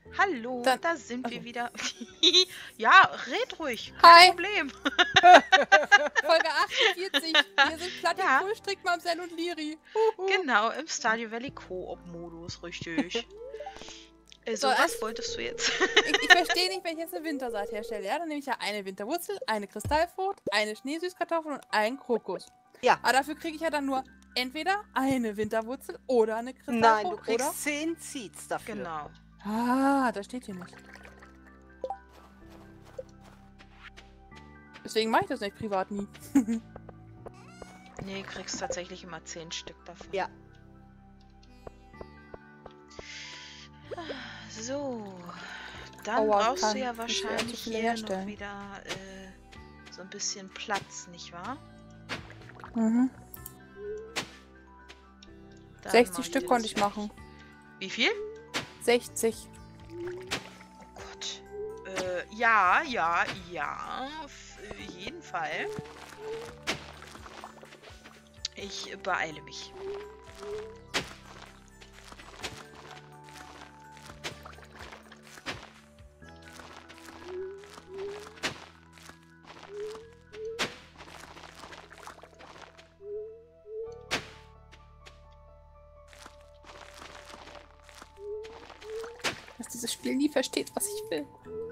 Hallo, Dann, da sind also. wir wieder. Ja, red ruhig, kein Hi. Problem. Folge 48. Wir sind Platin Ja. Fullstrick, Mamsell und Liri. Genau, im Stardew Valley Koop-Modus, richtig. So, Was wolltest du jetzt? Ich verstehe nicht, wenn ich jetzt eine Wintersaat herstelle. Ja, dann nehme ich ja eine Winterwurzel, eine Kristallfrucht, eine Schneesüßkartoffel und einen Krokus. Ja. Aber dafür kriege ich ja dann nur entweder eine Winterwurzel oder eine Kristallfrucht. Nein, du kriegst oder? 10 Seeds dafür. Genau. Ah, das steht hier nicht. Deswegen mache ich das nicht privat nie. Nee, kriegst tatsächlich immer 10 Stück davon. Ja. So, dann brauchst du ja wahrscheinlich hier noch wieder so ein bisschen Platz, nicht wahr? Mhm. Dann 60 Stück konnte ich machen. Wie viel? 60. Oh Gott. Ja, auf jeden Fall. Ich beeile mich. Dass dieses Spiel nie versteht, was ich will.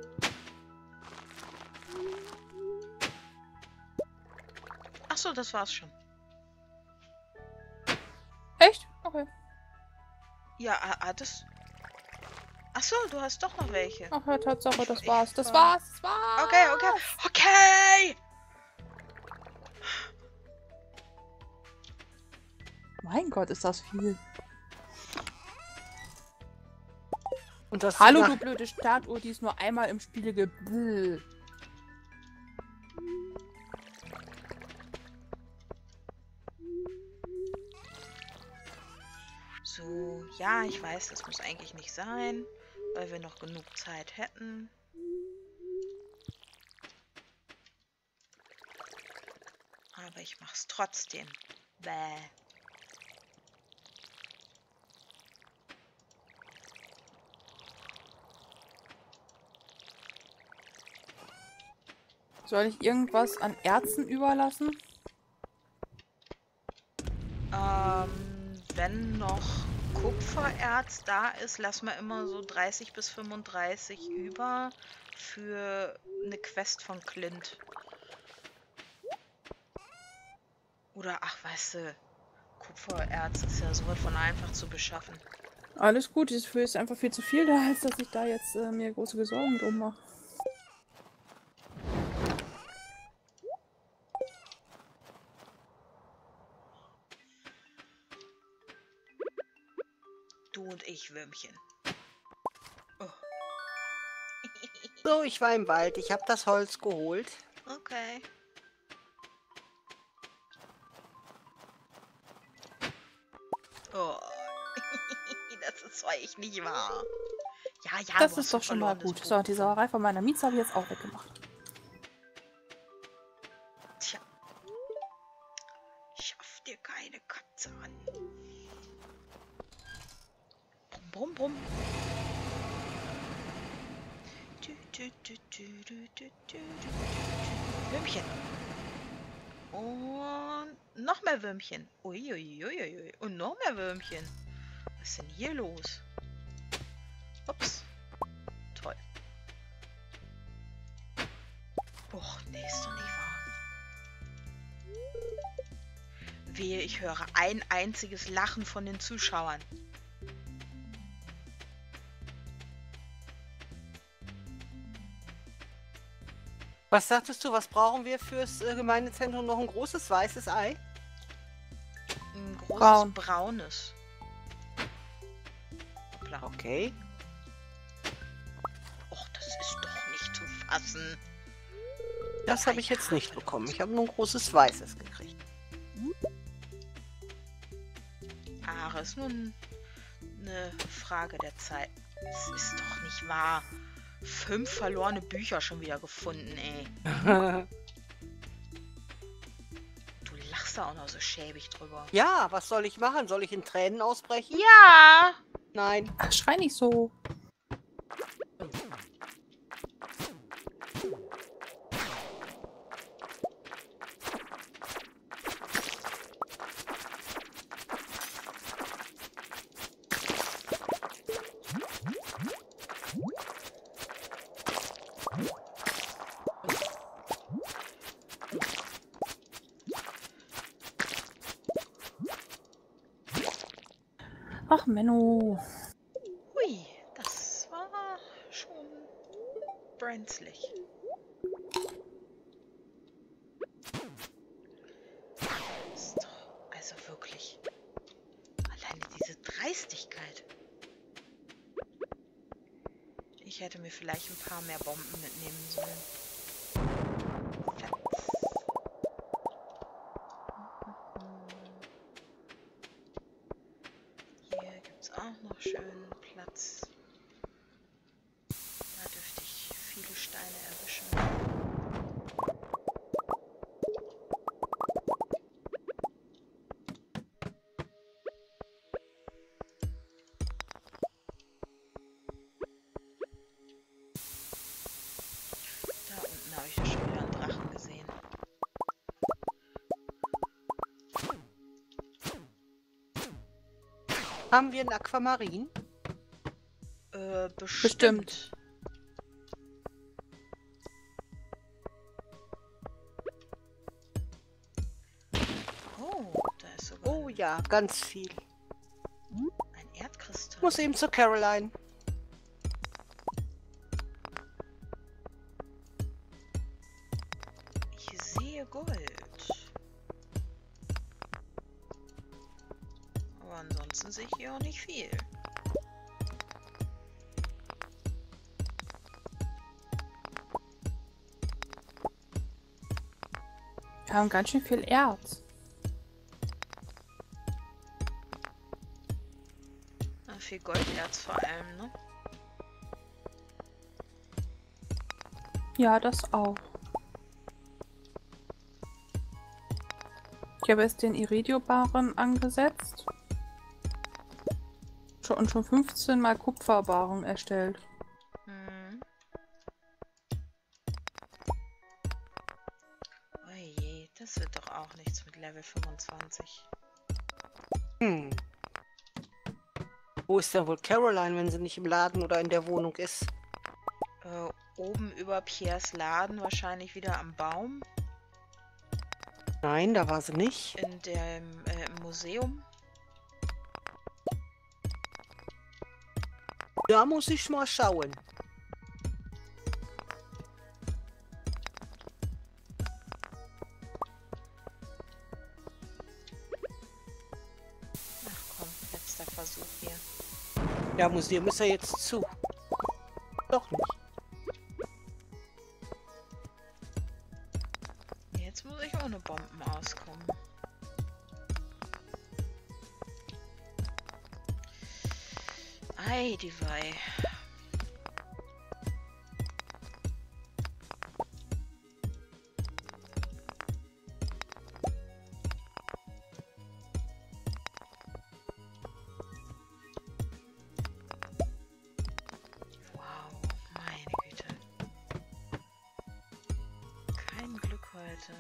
Ach so, das war's schon. Echt? Okay. Ja, hattest... Ach so, du hast doch noch welche. Ach ja, Tatsache, das war's. Das war- war's. Das war's. Okay! Mein Gott, ist das viel. Und das Hallo, nach- du blöde Startuhr, die ist nur einmal im Spiel geblüht. So, ja, ich weiß, das muss eigentlich nicht sein, weil wir noch genug Zeit hätten. Aber ich mach's trotzdem. Bäh. Soll ich irgendwas an Erzen überlassen? Wenn noch Kupfererz da ist, lassen wir immer so 30 bis 35 über für eine Quest von Clint. Oder, ach, weißt du, Kupfererz ist ja sowas von einfach zu beschaffen. Alles gut, dieses Für ist einfach viel zu viel da, als dass ich da jetzt mir große Sorgen drum mache. Du und ich, Würmchen. Oh. So, ich war im Wald. Ich habe das Holz geholt. Okay. Oh. Das ist zwar echt nicht wahr. Ja, Das du ist hast doch schon mal verloren, das gut. Buch So, die gefunden. Sauerei von meiner Mieze habe ich jetzt auch weggemacht. Tja. Schaff dir keine Katze an. Brumm, brumm, brumm. Würmchen. Und noch mehr Würmchen. Uiuiuiui. Und noch mehr Würmchen. Was ist denn hier los? Ups. Toll. Och, nee, ist doch nicht wahr. Wehe, ich höre ein einziges Lachen von den Zuschauern. Was sagtest du, was brauchen wir fürs Gemeindezentrum? Noch ein großes weißes Ei? Ein großes Braun. braunes. Hoppla. Okay. Och, das ist doch nicht zu fassen. Das habe ich jetzt nicht bekommen. Ich habe nur ein großes weißes gekriegt. Ach, ist nur eine Frage der Zeit. Es ist doch nicht wahr. 5 verlorene Bücher schon wieder gefunden, ey. Du lachst da auch noch so schäbig drüber. Ja, was soll ich machen? Soll ich in Tränen ausbrechen? Ja! Nein. Ach, schrei nicht so. Ach, Menno. Hui, das war schon brenzlig. Ist doch, also wirklich. Alleine diese Dreistigkeit. Ich hätte mir vielleicht ein paar mehr Bomben mitnehmen sollen. Fetz. Hier gibt es auch noch schön Platz. Da dürfte ich viele Steine erwischen. Da unten habe ich ja schon wieder einen Drachen gesehen. Haben wir einen Aquamarin? Bestimmt. Oh, da ist sogar Oh ja, ganz viel. ein Erdkristall. Muss eben zu Caroline. Ich sehe Gold. Aber ansonsten sehe ich hier auch nicht viel. Wir haben ganz schön viel Erz. Viel Golderz vor allem, ne? Ja, das auch. Ich habe jetzt den Iridium-Barren angesetzt. Und schon 15 mal Kupferbarren erstellt. Hm. Oje, das wird doch auch nichts mit Level 25. Wo ist denn wohl Caroline, wenn sie nicht im Laden oder in der Wohnung ist? Oben über Piers Laden wahrscheinlich wieder am Baum. Nein, da war sie nicht. In dem im Museum. Da muss ich mal schauen. Ach komm, letzter Versuch hier. Ja, Museum ist ja jetzt zu. Doch nicht. Jetzt muss ich ohne Bomben auskommen. Ei, die Wei. Wow, meine Güte. Kein Glück heute.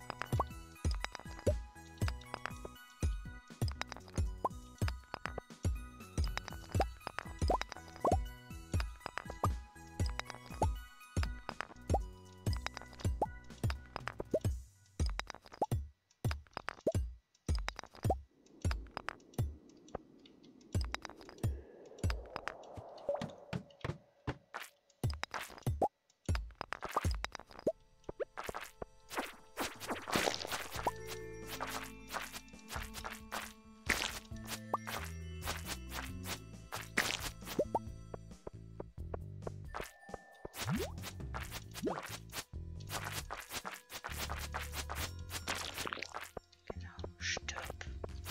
Genau, stirb.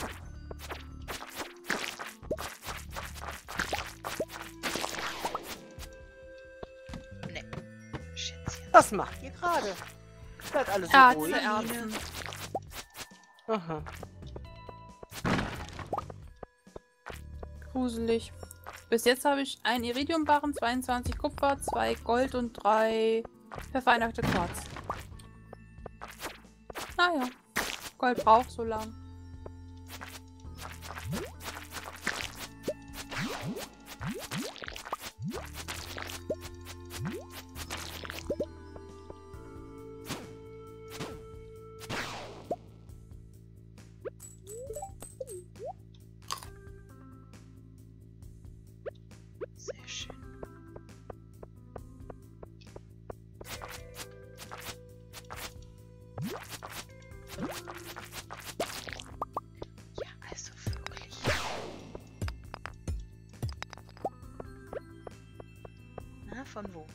Ne, Schätzchen. Was macht ihr gerade? Seid alle so Erze, ruhig. Erbsen. Aha. Gruselig. Bis jetzt habe ich einen Iridiumbarren, 22 Kupfer, 2 Gold und 3 verfeinerte Quarz. Naja, Gold braucht so lang. Von wo?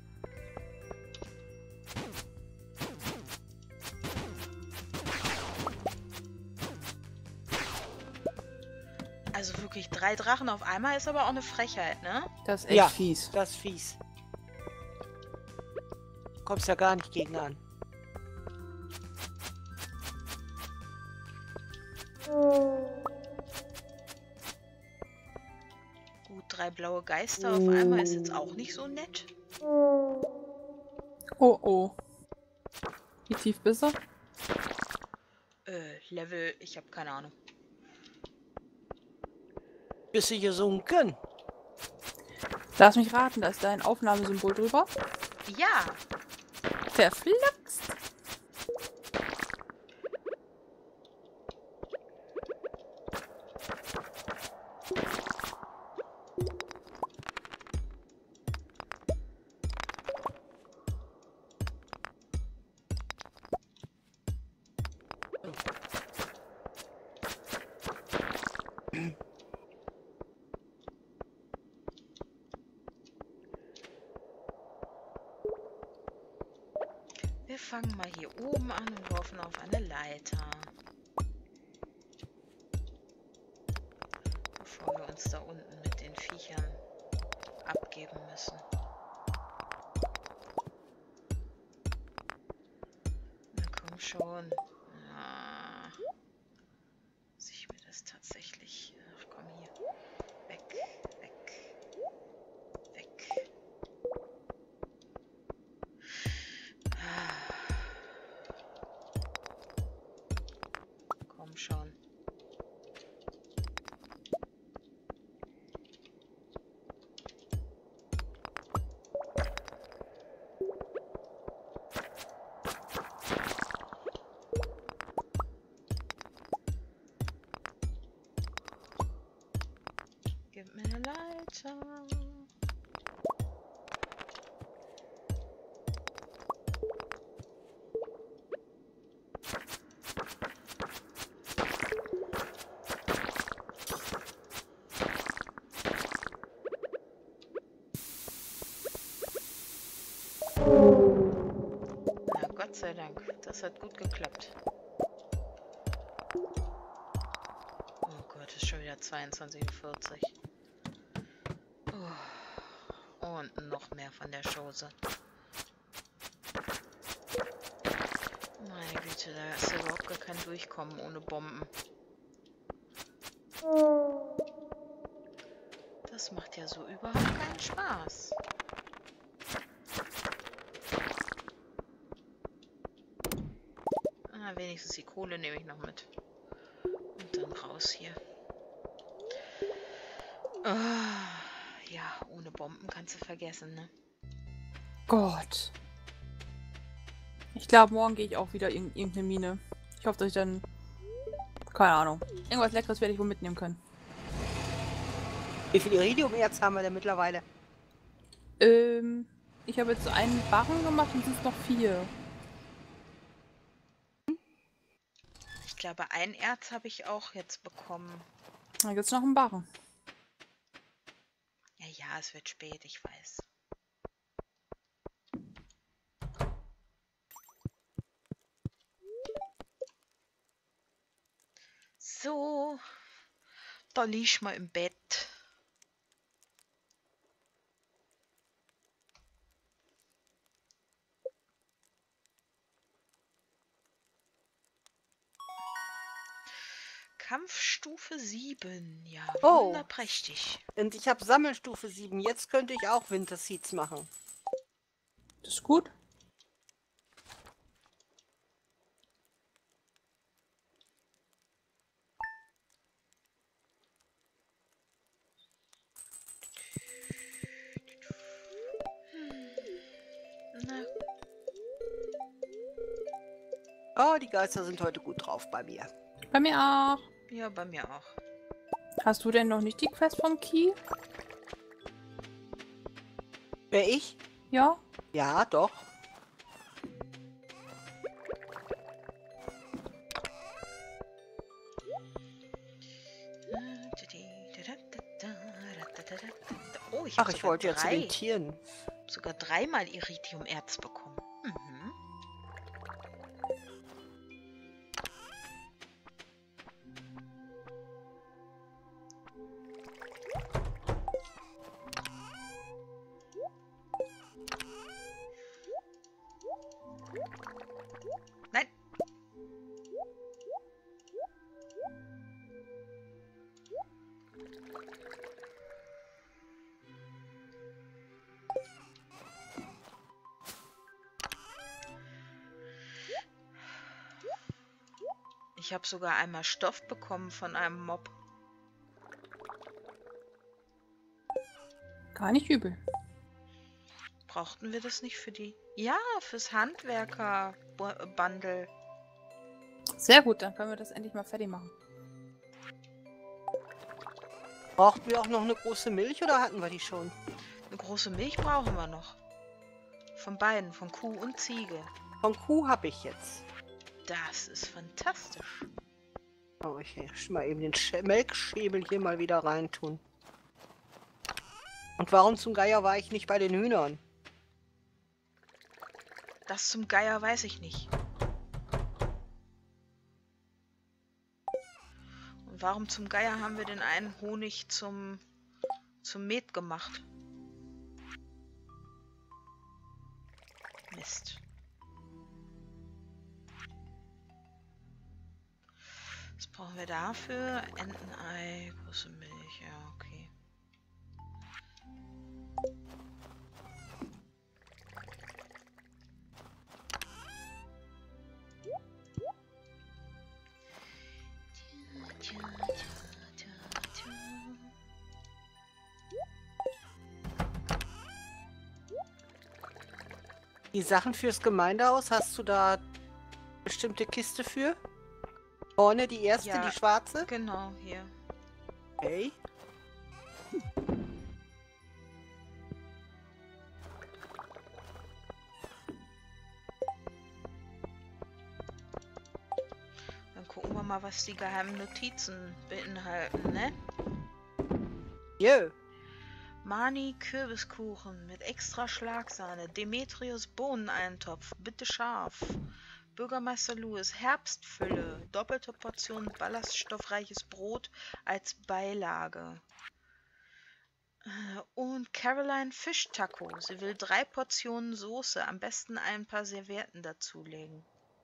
Also wirklich 3 Drachen auf einmal ist aber auch eine Frechheit, ne? Das ist echt Ja. fies. Das ist fies. Kommst ja gar nicht gegen an. Gut, 3 blaue Geister auf einmal ist jetzt auch nicht so nett. Oh oh. Wie tief bist du? Level, ich habe keine Ahnung. Bist du gesunken? Lass mich raten, da ist dein Aufnahmesymbol drüber. Ja, Verflixt. wir fangen mal hier oben an und laufen auf eine Leiter. Bevor wir uns da unten mit den Viechern abgeben müssen. Na komm schon. Ah, muss ich mir das tatsächlich... Ach komm hier. Weg, weg, weg. Komm schon. Gib mir eine Leiter. Na, Gott sei Dank. Das hat gut geklappt. Oh Gott, ist schon wieder 22:40. Oh. Und noch mehr von der Chose. Meine Güte, da ist ja überhaupt gar kein Durchkommen ohne Bomben. Das macht ja so überhaupt keinen Spaß. Ah, wenigstens die Kohle nehme ich noch mit. Und dann raus hier. Ah, ja, ohne Bomben kannst du vergessen, ne? Gott. Ich glaube, morgen gehe ich auch wieder in irgendeine Mine. Ich hoffe, dass ich dann... Keine Ahnung. Irgendwas Leckeres werde ich wohl mitnehmen können. Wie viel Iridiumerz haben wir denn mittlerweile? Ich habe jetzt so einen Barren gemacht und es sind noch 4. Ich glaube, ein Erz habe ich auch jetzt bekommen. Dann gibt es noch einen Barren. Ja, ja, es wird spät, ich weiß. So, da lieg ich mal im Bett. Kampfstufe 7. Ja, Oh. wunderprächtig. Und ich habe Sammelstufe 7. Jetzt könnte ich auch Winterseeds machen. Das ist gut. Na, Oh, die Geister sind heute gut drauf bei mir. Bei mir auch. ja, bei mir auch. Hast du denn noch nicht die Quest vom Key? Wer ich? Ja? Ja, doch. Oh, ich Ach, habe ich sogar wollte ja zu 3. den Tieren. Sogar 3-mal Iridiumerz bekommen. Mhm. Nein. Ich habe sogar einmal Stoff bekommen von einem Mob. Gar nicht übel. Brauchten wir das nicht für die... Ja, fürs Handwerker-Bundle. Sehr gut, dann können wir das endlich mal fertig machen. Brauchten wir auch noch eine große Milch oder hatten wir die schon? Eine große Milch brauchen wir noch. Von beiden, von Kuh und Ziege. Von Kuh habe ich jetzt. Das ist fantastisch. Oh, ich will mal eben den Melkschäbel hier mal wieder reintun. Und warum zum Geier war ich nicht bei den Hühnern? Das zum Geier weiß ich nicht. Und warum zum Geier haben wir den einen Honig zum Met gemacht? Mist. Was brauchen wir dafür? Entenei, große Milch, ja, okay. Die Sachen fürs Gemeindehaus, hast du da bestimmte Kiste für? Vorne die erste, Ja, die schwarze? Genau, hier. Okay. Dann gucken wir mal, was die geheimen Notizen beinhalten, ne? Jö. Mani Kürbiskuchen mit extra Schlagsahne, Demetrius Bohneneintopf, bitte scharf. Bürgermeister Louis Herbstfülle, doppelte Portion ballaststoffreiches Brot als Beilage. Und Caroline Fischtaco, sie will 3 Portionen Soße, am besten ein paar Servietten dazulegen.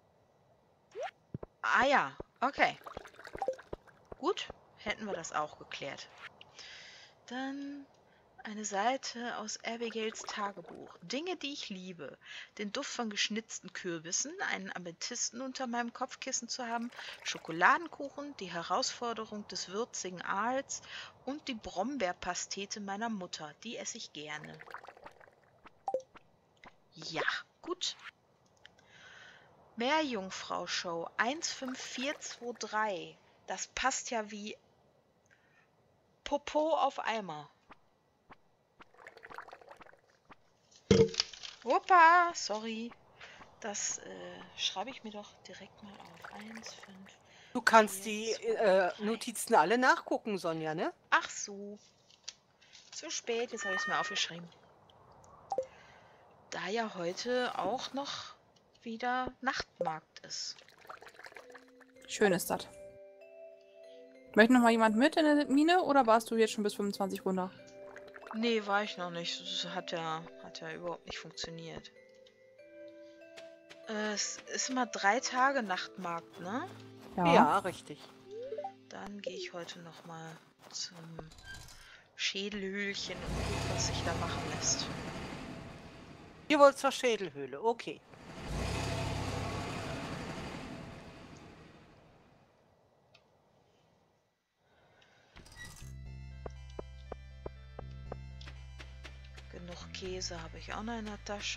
Ah ja, okay. Gut, hätten wir das auch geklärt. Dann eine Seite aus Abigails Tagebuch. Dinge, die ich liebe. Den Duft von geschnitzten Kürbissen, einen Amethysten unter meinem Kopfkissen zu haben, Schokoladenkuchen, die Herausforderung des würzigen Aals und die Brombeerpastete meiner Mutter. Die esse ich gerne. Ja, gut. Meerjungfrau-Show 15423. Das passt ja wie Popo auf Eimer. Opa, sorry. Das schreibe ich mir doch direkt mal auf. 1, 5. Du kannst die Notizen alle nachgucken, Sonja, ne? Ach so. Zu spät, jetzt habe ich es mir aufgeschrieben. Da ja heute auch noch wieder Nachtmarkt ist. Schön ist das. Möchte noch mal jemand mit in der Mine oder warst du jetzt schon bis 25 runter? Nee, war ich noch nicht. Das hat ja überhaupt nicht funktioniert. Es ist immer 3 Tage Nachtmarkt, ne? Ja, richtig. Dann gehe ich heute noch mal zum Schädelhöhlchen und gucke, was sich da machen lässt. Ihr wollt zur Schädelhöhle, okay. Genug Käse habe ich auch noch in der Tasche.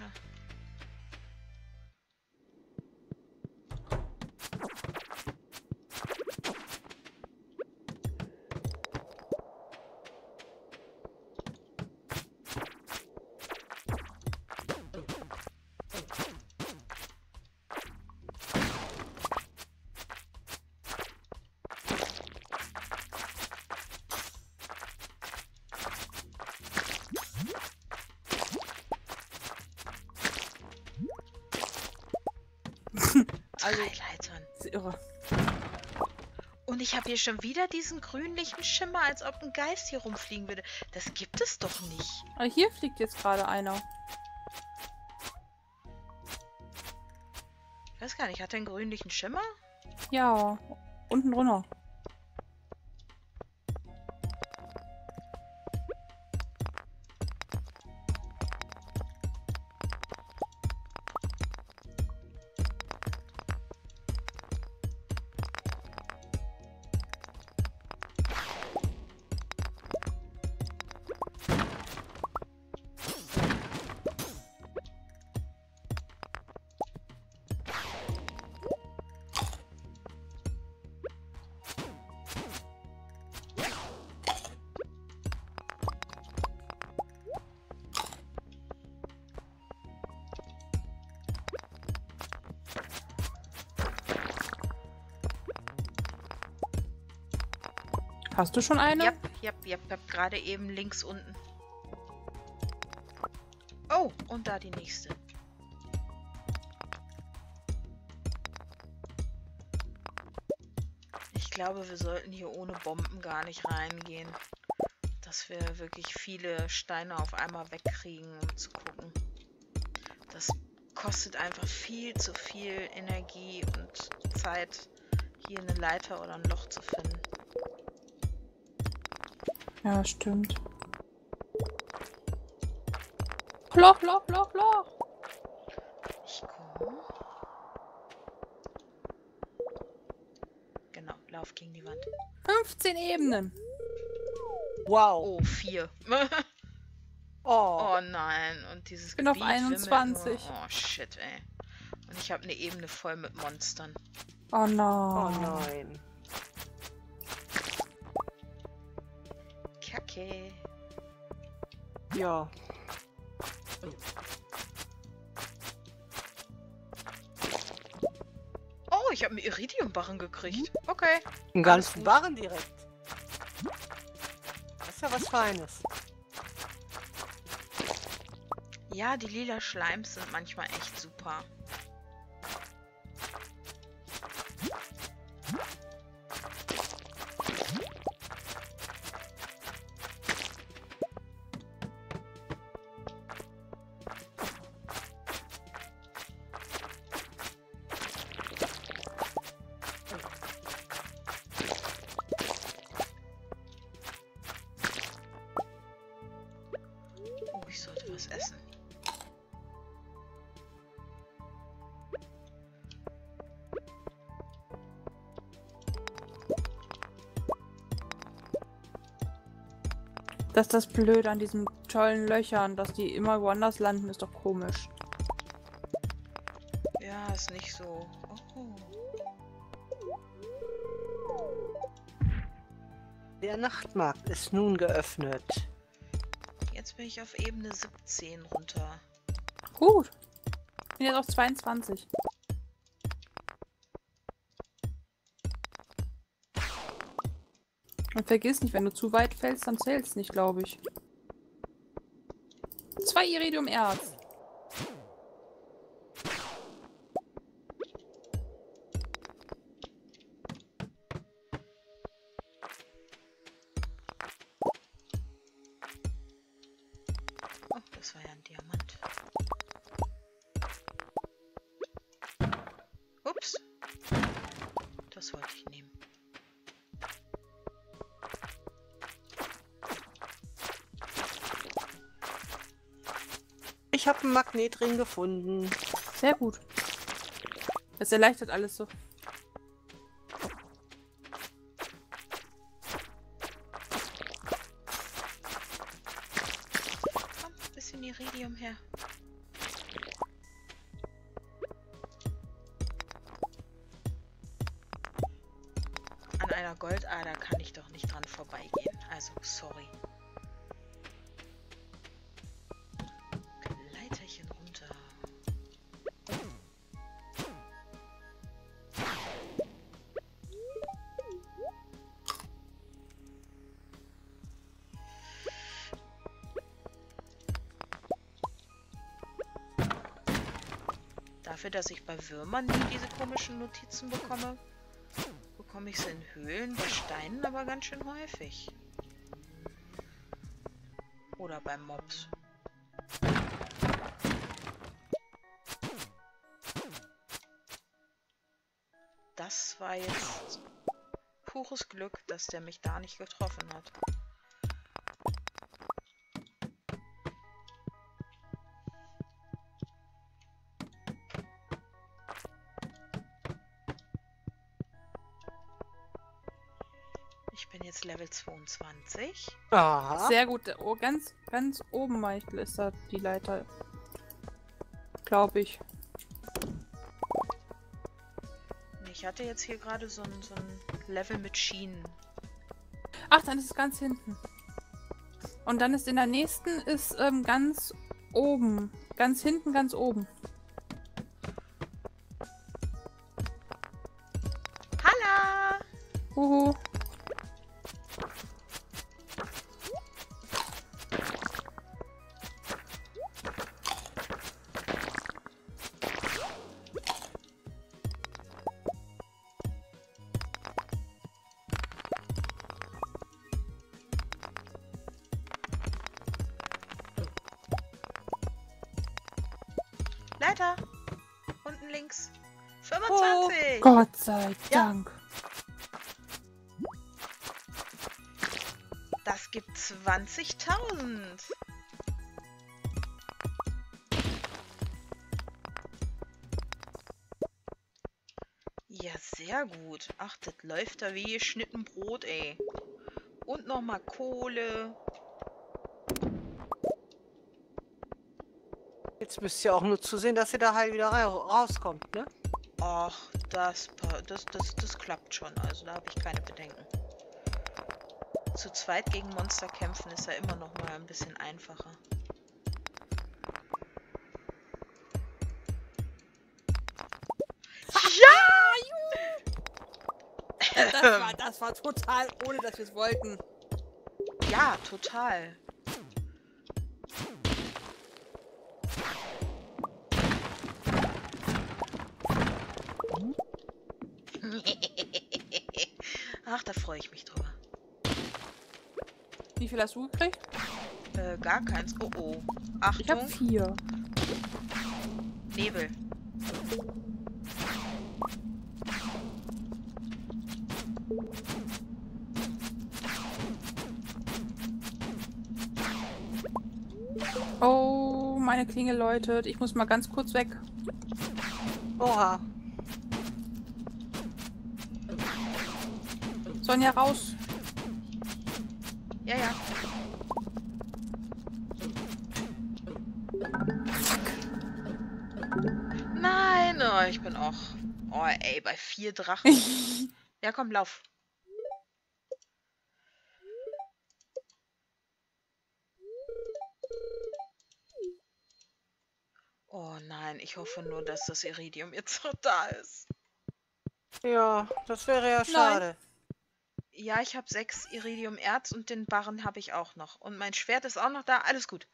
Also, Freileitern. das ist irre. Und ich habe hier schon wieder diesen grünlichen Schimmer, als ob ein Geist hier rumfliegen würde. Das gibt es doch nicht. Aber hier fliegt jetzt gerade einer. Ich weiß gar nicht, hat er einen grünlichen Schimmer? Ja, unten drunter. Hast du schon eine? Yep, gerade eben links unten. Oh, und da die nächste. Ich glaube, wir sollten hier ohne Bomben gar nicht reingehen. Dass wir wirklich viele Steine auf einmal wegkriegen, um zu gucken. Das kostet einfach viel zu viel Energie und Zeit, hier eine Leiter oder ein Loch zu finden. Ja, stimmt. Loch, Loch, Loch, Loch. Ich komme. Genau, lauf gegen die Wand. 15 Ebenen. Wow. Oh, 4. Oh. Oh nein, und dieses Ich bin auf Gebiet wimmelt 21. nur. Oh shit, ey. Und ich habe eine Ebene voll mit Monstern. Oh Oh nein. nein. Kacke. Ja. Oh, ich habe einen Iridiumbarren gekriegt. Okay. Einen Alles ganzen gut. Barren direkt. Das ist ja was Feines. Ja, die lila Schleims sind manchmal echt super. Oh, ich sollte was essen. Das ist das Blöde an diesen tollen Löchern, dass die immer woanders landen, ist doch komisch. Ja, ist nicht so. Oh. Der Nachtmarkt ist nun geöffnet. Jetzt bin ich auf Ebene 17 runter. Gut. Ich bin jetzt auf 22. Und vergiss nicht, wenn du zu weit fällst, dann zählt's nicht, glaube ich. 2 Iridium-Erz. Oh, das war ja ein Diamant. Ups. Das wollte ich nehmen. Ich habe einen Magnetring gefunden. Sehr gut. Das erleichtert alles so. Komm, bisschen Iridium her. An einer Goldader kann ich doch nicht dran vorbeigehen. Also, sorry. Leiterchen runter. Dafür, dass ich bei Würmern nie diese komischen Notizen bekomme, bekomme ich sie in Höhlen bei Steinen aber ganz schön häufig. Oder bei Mobs. Das war jetzt pures Glück, dass der mich da nicht getroffen hat. Ich bin jetzt Level 22. Aha. Sehr gut. Oh, ganz oben, Michael, ist da die Leiter. Glaube ich. Ich hatte jetzt hier gerade so ein Level mit Schienen. Ach, dann ist es ganz hinten. Und dann ist in der nächsten ist ganz oben. Ganz hinten, ganz oben. Hallo! Huhu. Leiter! Unten links. Oh, 25! Gott sei Ja. Dank. Das gibt 20.000. Ja, sehr gut. Ach, das läuft da wie geschnitten Brot, ey. Und nochmal Kohle. Jetzt müsst ihr auch nur zusehen, dass ihr da halt wieder rauskommt, ne? Ach, das klappt schon. Also da habe ich keine Bedenken. Zu zweit gegen Monster kämpfen ist ja immer noch mal ein bisschen einfacher. Das war total, ohne dass wir es wollten. Ja, total. Ach, da freue ich mich drüber. Wie viel hast du gekriegt? Gar keins. Oh oh. Ich habe Achtung, 4. Nebel. Oh, meine Klingel läutet. Ich muss mal ganz kurz weg. Oha. Sonja, raus. Ja, ja. Nein, oh, ich bin auch. Oh, ey, bei 4 Drachen. Ja, komm, lauf. Oh nein, ich hoffe nur, dass das Iridium jetzt noch da ist. Ja, das wäre ja schade. Ja, ich habe 6 Iridium-Erz und den Barren habe ich auch noch. Und mein Schwert ist auch noch da. Alles gut.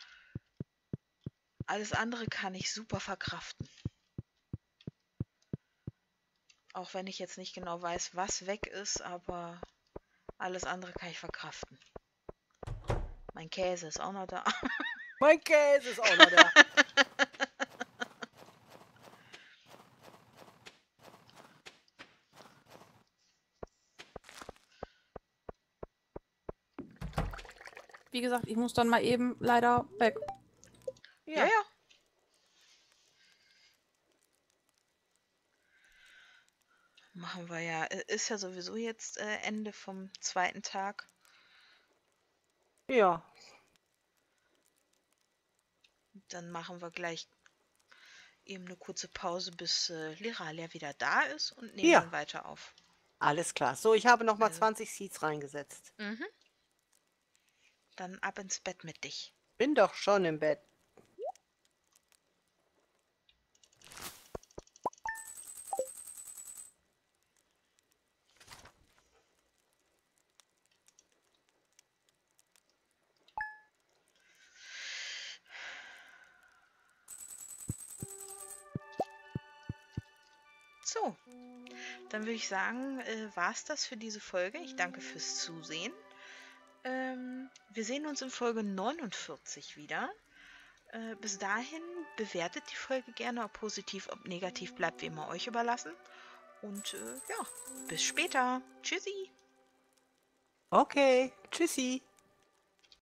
Alles andere kann ich super verkraften. Auch wenn ich jetzt nicht genau weiß, was weg ist, aber alles andere kann ich verkraften. Mein Käse ist auch noch da. Mein Käse ist auch noch da. Wie gesagt, ich muss dann mal eben leider weg. Ja, ja. Machen wir ja. Ist ja sowieso jetzt Ende vom 2. Tag. Ja. Dann machen wir gleich eben eine kurze Pause, bis Liralia wieder da ist und nehmen Ja. dann weiter auf. Alles klar. So, ich habe nochmal Also. 20 Seeds reingesetzt. Mhm. Dann ab ins Bett mit dich. Bin doch schon im Bett. So, dann würde ich sagen, war es das für diese Folge. Ich danke fürs Zusehen. Wir sehen uns in Folge 49 wieder. Bis dahin bewertet die Folge gerne, ob positiv, ob negativ, bleibt wie immer euch überlassen. Und ja, bis später. Tschüssi. Okay, tschüssi.